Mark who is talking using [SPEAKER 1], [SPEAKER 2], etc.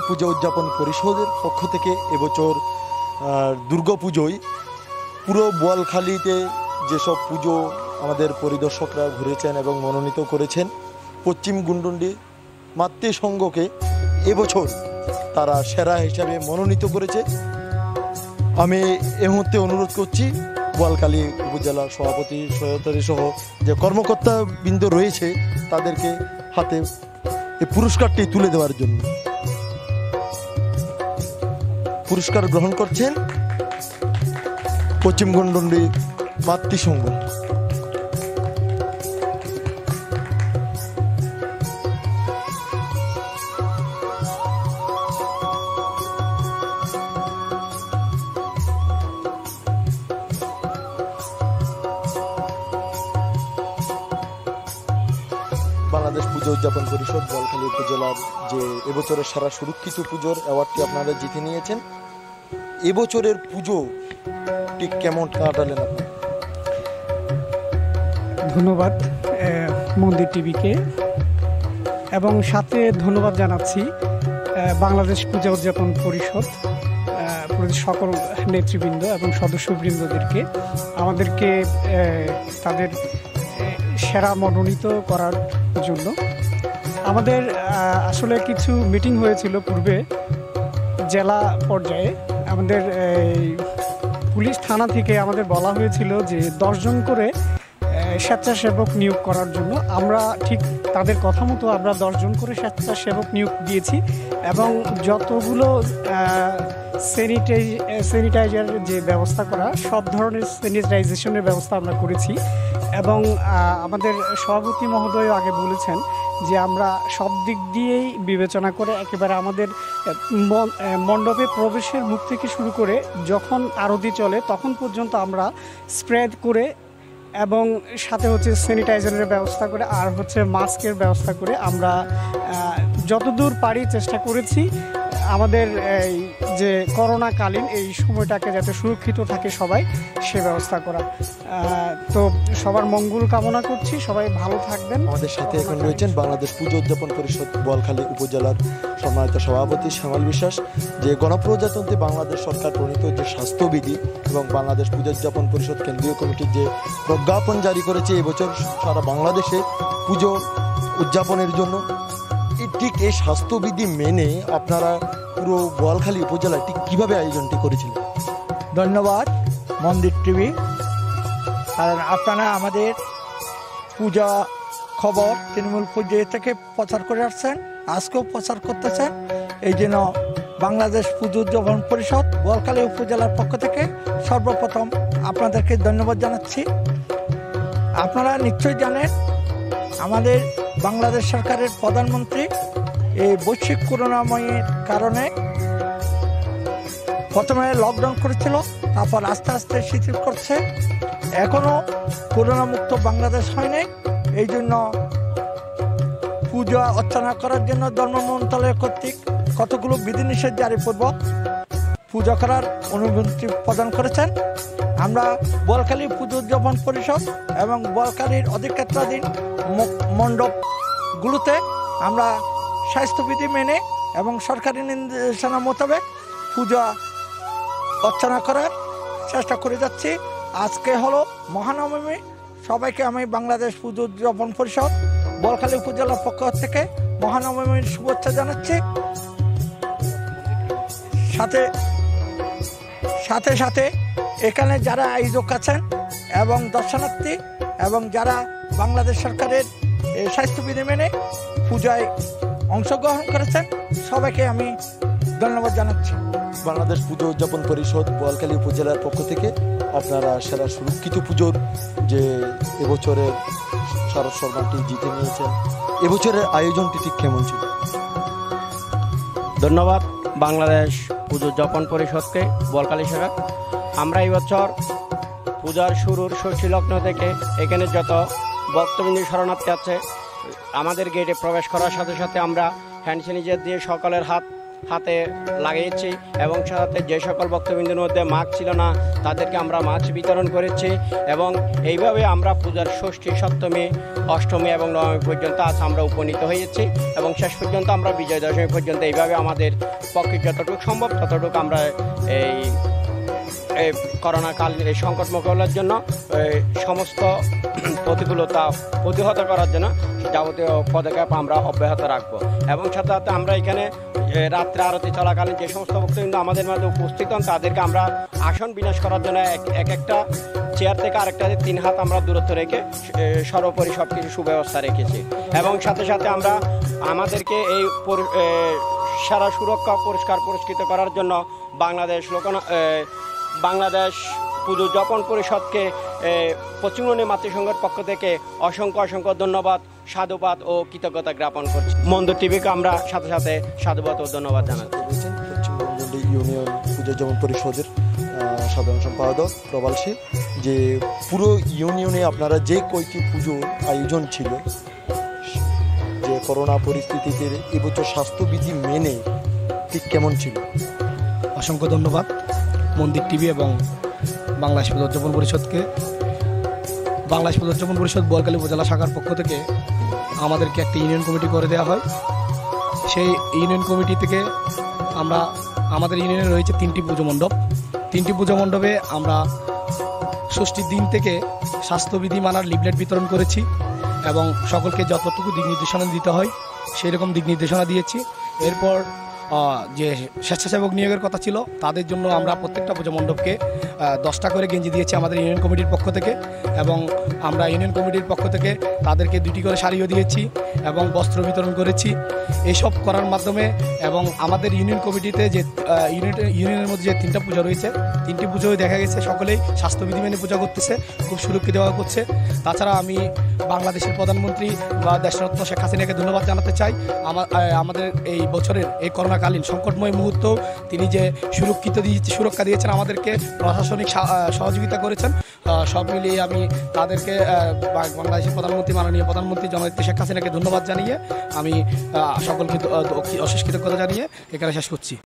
[SPEAKER 1] পূজা উদযাপন পরিষদের পক্ষ থেকে এবছর দুর্গাপুজোয় পুরো বোয়ালখালীতে যেসব পুজো আমাদের পরিদর্শকরা ঘুরেছেন এবং মনোনীত করেছেন, পশ্চিম গুন্ডুন্ডি মাতৃসংঘকে এবছর তারা সেরা হিসাবে মনোনীত করেছে। আমি এই মুহূর্তে অনুরোধ করছি বোয়ালখালী উপজেলার সভাপতি সহকারী সহ যে কর্মকর্তাবৃন্দ রয়েছে তাদেরকে হাতে এই পুরস্কারটি তুলে দেওয়ার জন্য। পুরস্কার গ্রহণ করছেন পশ্চিম গুন্ডুন্ডি মাতৃসংঘ। বাংলাদেশ পুজো উদযাপন পরিষদ বোয়ালখালী উপজেলার যে এবছরের সারা সুরক্ষিত পুজোর অ্যাওয়ার্ডটি আপনারা জিতে নিয়েছেন। এবছরের পুজো ঠিক কেমন কাটালেন আপনি?
[SPEAKER 2] ধন্যবাদ মন্দির টিভিকে, এবং সাথে ধন্যবাদ জানাচ্ছি বাংলাদেশ পূজা উদযাপন পরিষদ সকল নেতৃবৃন্দ এবং সদস্যবৃন্দদেরকে আমাদেরকে তাদের সেরা মনোনীত করার জন্য। আমাদের আসলে কিছু মিটিং হয়েছিল পূর্বে জেলা পর্যায়ে। আমাদের পুলিশ থানা থেকে আমাদের বলা হয়েছিল যে 10 জন করে স্বেচ্ছাসেবক নিয়োগ করার জন্য। আমরা ঠিক তাদের কথা মতো আমরা 10 জন করে স্বেচ্ছাসেবক নিয়োগ দিয়েছি, এবং যতগুলো স্যানিটাইজার যে ব্যবস্থা করা, সব ধরনের স্যানিটাইজেশনের ব্যবস্থা আমরা করেছি। এবং আমাদের সভাপতি মহোদয় আগে বলেছেন যে আমরা সব দিক দিয়েই বিবেচনা করে একেবারে আমাদের মণ্ডপে প্রবেশের মুখ থেকে শুরু করে যখন আরতি চলে তখন পর্যন্ত আমরা স্প্রেড করে, এবং সাথে হচ্ছে স্যানিটাইজারের ব্যবস্থা করে, আর হচ্ছে মাস্কের ব্যবস্থা করে আমরা যতদূর পারি চেষ্টা করেছি আমাদের এই যে করোনাকালীন এই সময়টাকে যাতে সুরক্ষিত থাকে সবাই, সে ব্যবস্থা করা। তো সবার মঙ্গল কামনা করছি, সবাই ভালো থাকবেন।
[SPEAKER 1] আমাদের সাথে এখন রয়েছেন বাংলাদেশ পুজো উদযাপন পরিষদ বোয়ালখালী উপজেলার সম্মানিত সভাপতি শ্যামল বিশ্বাস। যে গণপ্রজাতন্ত্রী বাংলাদেশ সরকার প্রণীত যে স্বাস্থ্যবিধি এবং বাংলাদেশ পুজো উদযাপন পরিষদ কেন্দ্রীয় কমিটির যে প্রজ্ঞাপন জারি করেছে এবছর সারা বাংলাদেশে পুজো উদযাপনের জন্য, ঠিক এই স্বাস্থ্যবিধি মেনে আপনারা পুরো বোয়ালখালী উপজেলায় ঠিক কীভাবে আয়োজনটি করেছিলেন?
[SPEAKER 3] ধন্যবাদ মন্দির টিভি, কারণ আপনারা আমাদের পূজা খবর তৃণমূল পর্যায়ে থেকে প্রচার করে আসছেন, আজকেও প্রচার করতেছেন। এই জন্য বাংলাদেশ পুজো উদযাপন পরিষদ বোয়ালখালী উপজেলার পক্ষ থেকে সর্বপ্রথম আপনাদেরকে ধন্যবাদ জানাচ্ছি। আপনারা নিশ্চয়ই জানেন আমাদের বাংলাদেশ সরকারের প্রধানমন্ত্রী এই বৈশ্বিক করোনাময়ের কারণে প্রথমে লকডাউন করেছিল, তারপর আস্তে আস্তে শিথিল করছে। এখনও করোনামুক্ত বাংলাদেশ হয়নি। এই জন্য পূজা অর্চনা করার জন্য ধর্ম মন্ত্রণালয় কর্তৃক কতগুলো বিধিনিষেধ জারিপূর্বক পূজা করার অনুমতি প্রদান করেছেন। আমরা বোয়ালখালী পুজো উদযাপন পরিষদ এবং বোয়ালখালীর অধিক্ষেত্রাধীন মণ্ডপগুলোতে আমরা স্বাস্থ্যবিধি মেনে এবং সরকারি নির্দেশনা মোতাবেক পূজা অর্চনা করার চেষ্টা করে যাচ্ছি। আজকে হলো মহানবমী। সবাইকে আমি বাংলাদেশ পুজো উদযাপন পরিষদ বোয়ালখালী উপজেলার পক্ষ থেকে মহানবমীর শুভেচ্ছা জানাচ্ছি। সাথে সাথে এখানে যারা আয়োজক আছেন এবং দর্শনার্থী এবং যারা বাংলাদেশ সরকারের স্বাস্থ্যবিধি মেনে পূজায় অংশগ্রহণ করেছেন, সবাইকে আমি ধন্যবাদ জানাচ্ছি।
[SPEAKER 1] বাংলাদেশ পুজো উদযাপন পরিষদ বোয়ালখালী উপজেলার পক্ষ থেকে আপনারা সেরা সুরক্ষিত পুজোর যে এবছরের শারদ সম্মানটি জিতে নিয়েছেন, এবছরের আয়োজনটি ঠিক কেমন ছিল?
[SPEAKER 4] ধন্যবাদ বাংলাদেশ পুজো উদযাপন পরিষদকে, বোয়ালখালী শাখা। আমরা এই বছর পূজার শুরুর ষষ্ঠী লগ্ন থেকে এখানে যত ভক্তবৃন্দ শরণার্থী আছে আমাদের গেটে প্রবেশ করার সাথে সাথে আমরা হ্যান্ড স্যানিটাইজার দিয়ে সকলের হাত হাতে লাগিয়েছি এবং সাথে যে সকল ভক্তবৃন্দের মধ্যে মাস্ক ছিল না তাদেরকে আমরা মাস্ক বিতরণ করেছি এবং এইভাবে আমরা পূজার ষষ্ঠী সপ্তমী অষ্টমী এবং নবমী পর্যন্ত আজ আমরা উপনীত হয়েছি এবং শেষ পর্যন্ত আমরা বিজয় দশমী পর্যন্ত এইভাবে আমাদের পক্ষে যতটুকু সম্ভব ততটুকু আমরা এই করোনা কাল এই সংকট মোকাবিলার জন্য সমস্ত প্রতিকূলতা প্রতিহত করার জন্য যাবতীয় পদক্ষেপ আমরা অব্যাহত রাখবো এবং সাথে সাথে আমরা এখানে রাত্রে আরতি চলাকালীন যে সমস্ত ভক্তবৃন্দ আমাদের মাঝে উপস্থিত হন তাদেরকে আমরা আসন বিনাশ করার জন্য এক একটা চেয়ার থেকে আরেকটা 3 হাত আমরা দূরত্ব রেখে সর্বোপরি সব কিছু সুব্যবস্থা রেখেছি এবং সাথে সাথে আমরা আমাদেরকে এই সারা সুরক্ষা পুরস্কৃত করার জন্য বাংলাদেশ পুজো উদযাপন পরিষদকে পশ্চিমবঙ্গের মাতৃসংঘের পক্ষ থেকে অসংখ্য ধন্যবাদ, সাধুবাদ ও কৃতজ্ঞতা জ্ঞাপন করছি। মন্দর টিভিকে আমরা সাথে সাথে সাধুবাদ ও ধন্যবাদ জানাচ্ছি।
[SPEAKER 1] পশ্চিমবঙ্গ ইউনিয়ন পুজো উদযাপন পরিষদের সাধারণ সম্পাদক প্রবাল সিং, যে পুরো ইউনিয়নে আপনারা যে কয়টি পুজোর আয়োজন ছিল, যে করোনা পরিস্থিতিতে এবছর স্বাস্থ্যবিধি মেনে ঠিক কেমন ছিল?
[SPEAKER 5] অসংখ্য ধন্যবাদ মন্দির টিভি এবং বাংলাদেশ পুজো উদযাপন পরিষদকে। বাংলাদেশ পুজো উদযাপন পরিষদ বোয়ালখালী উপজেলা শাখার পক্ষ থেকে আমাদেরকে একটা ইউনিয়ন কমিটি করে দেওয়া হয়। সেই ইউনিয়ন কমিটি থেকে আমরা আমাদের ইউনিয়নে রয়েছে 3টি পুজো মণ্ডপ। 3টি পুজো মণ্ডপে আমরা ষষ্ঠীর দিন থেকে স্বাস্থ্যবিধি মানার লিফলেট বিতরণ করেছি এবং সকলকে যতটুকু দিক নির্দেশনা দিতে হয় সেই রকম দিক নির্দেশনা দিয়েছি। এরপর যে স্বেচ্ছাসেবক নিয়োগের কথা ছিল তাদের জন্য আমরা প্রত্যেকটা পুজো মণ্ডপকে 10টা করে গেঞ্জি দিয়েছি আমাদের ইউনিয়ন কমিটির পক্ষ থেকে এবং আমরা ইউনিয়ন কমিটির পক্ষ থেকে তাদেরকে 2টি করে শাড়িও দিয়েছি এবং বস্ত্র বিতরণ করেছি। এইসব করার মাধ্যমে এবং আমাদের ইউনিয়ন কমিটিতে যে ইউনিয়নের মধ্যে যে 3টা পুজো রয়েছে 3টি পুজোয় দেখা গেছে সকলেই স্বাস্থ্যবিধি মেনে পূজা করতেছে, খুব সুরক্ষিতভাবে করছে। তাছাড়া আমি বাংলাদেশের প্রধানমন্ত্রী বা দেশরত্ন শেখ হাসিনাকে ধন্যবাদ জানাতে চাই। আমাদের এই বছরের এই করোনাকালীন সংকটময় মুহূর্ত তিনি যে সুরক্ষা দিয়েছেন, আমাদেরকে প্রশাসনিক সহযোগিতা করেছেন, সব মিলিয়ে আমি তাদেরকে বাংলাদেশের মাননীয় প্রধানমন্ত্রী জননেত্রী শেখ হাসিনাকে ধন্যবাদ জানিয়ে আমি সকলকে অশেষ কৃতজ্ঞতা জানিয়ে এখানে শেষ করছি।